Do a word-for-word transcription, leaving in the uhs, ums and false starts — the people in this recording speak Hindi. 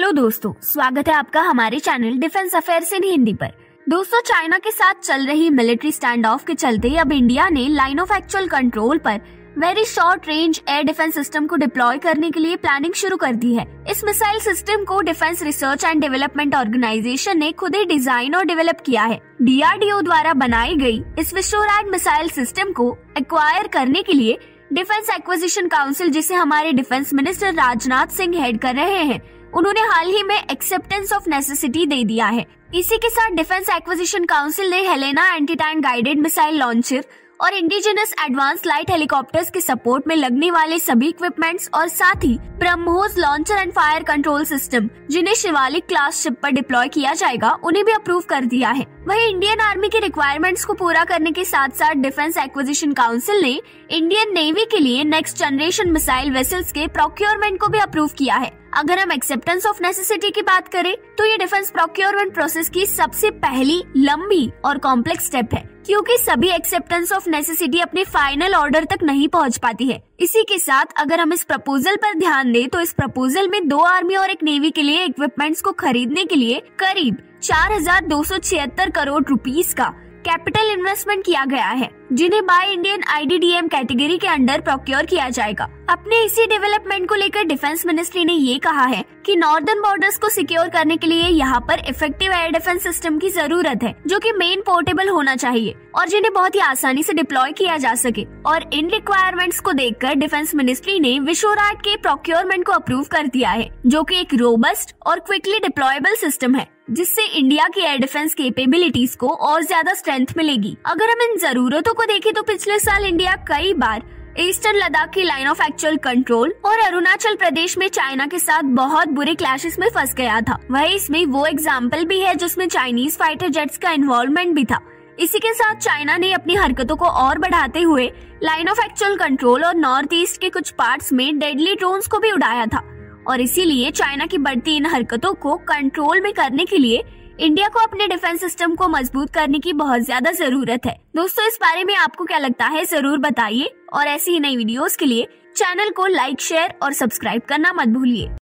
हेलो दोस्तों, स्वागत है आपका हमारे channel defence affairs in Hindi पर। दोस्तों, चाइना के साथ चल रही मिलिट्री स्टैंड ऑफ के चलते अब इंडिया ने लाइन ऑफ एक्चुअल कंट्रोल पर very short range air defence system को डिप्लॉय करने के लिए प्लानिंग शुरू कर दी है। इस मिसाइल सिस्टम को defence research and development organisation ने खुद ही डिजाइन और डेवलप किया है। डी आर डी ओ द्वारा बनाई गई इस विश्वराज मिसाइल सिस्टम को एक्वायर करने के लिए डिफेंस एक्विजिशन काउंसिल, जिसे हमारे defence minister Rajnath Singh head कर रहे हैं, उन्होंने हाल ही में एक्सेप्टेंस ऑफ नेसेसिटी दे दिया है। इसी के साथ डिफेंस एक्विजिशन काउंसिल ने Helina anti tank guided missile launcher और इंडिजिनस एडवांस लाइट हेलीकॉप्टर्स के सपोर्ट में लगने वाले सभी इक्विपमेंट्स और साथ ही BrahMos launcher and fire control system, जिन्हें शिवालिक क्लास शिप पर डिप्लॉय किया जाएगा, उन्हें भी अप्रूव कर दिया है। वहीं इंडियन आर्मी के रिक्वायरमेंट्स को पूरा करने के साथ साथ डिफेंस एक्विजिशन काउंसिल ने इंडियन नेवी के लिए नेक्स्ट जनरेशन मिसाइल वेसल्स के प्रोक्योरमेंट को भी अप्रूव किया है। अगर हम एक्सेप्टेंस ऑफ नेसेसिटी की बात करें तो ये डिफेंस प्रोक्योरमेंट प्रोसेस की सबसे पहली लंबी और कॉम्प्लेक्स स्टेप है, क्योंकि सभी एक्सेप्टेंस ऑफ नेसेसिटी अपने फाइनल ऑर्डर तक नहीं पहुंच पाती है। इसी के साथ अगर हम इस प्रपोजल पर ध्यान दें तो इस प्रपोजल में दो आर्मी और एक नेवी के लिए इक्विपमेंट्स को खरीदने के लिए करीब चार हजार दो सौ छिहत्तर करोड़ रुपीस का कैपिटल इन्वेस्टमेंट किया गया है, जिन्हें buy Indian I D D M category के अंडर प्रोक्योर किया जाएगा। अपने इसी डेवलपमेंट को लेकर डिफेंस मिनिस्ट्री ने ये कहा है कि नॉर्दर्न बॉर्डर्स को सिक्योर करने के लिए यहाँ पर इफेक्टिव एयर डिफेंस सिस्टम की जरूरत है, जो कि मेन पोर्टेबल होना चाहिए और जिन्हें बहुत ही आसानी से डिप्लॉय किया जा सके। और इन रिक्वायरमेंट्स को देखकर डिफेंस मिनिस्ट्री ने विश्वराज के प्रोक्योरमेंट को अप्रूव कर दिया है, जो कि एक रोबस्ट और क्विकली डिप्लॉयबल सिस्टम है, जिससे इंडिया की एयर डिफेंस कैपेबिलिटीज को और ज्यादा स्ट्रेंथ मिलेगी। अगर हम इन जरूरतों को देखें तो पिछले साल इंडिया कई बार ईस्टर्न लद्दाख की लाइन ऑफ एक्चुअल कंट्रोल और अरुणाचल प्रदेश में चाइना के साथ बहुत बुरे क्लैशेस में फंस गया था। वही इसमें वो एग्जाम्पल भी है जिसमें चाइनीज फाइटर जेट्स का इन्वॉल्वमेंट भी था। इसी के साथ चाइना ने अपनी हरकतों को और बढ़ाते हुए लाइन ऑफ एक्चुअल कंट्रोल और नॉर्थ ईस्ट के कुछ पार्ट्स में डेडली ड्रोन्स को भी उड़ाया था, और इसीलिए चाइना की बढ़ती इन हरकतों को कंट्रोल में करने के लिए इंडिया को अपने डिफेंस सिस्टम को मजबूत करने की बहुत ज्यादा जरूरत है। दोस्तों, इस बारे में आपको क्या लगता है जरूर बताइए, और ऐसी ही नई वीडियोस के लिए चैनल को लाइक, शेयर और सब्सक्राइब करना मत भूलिए।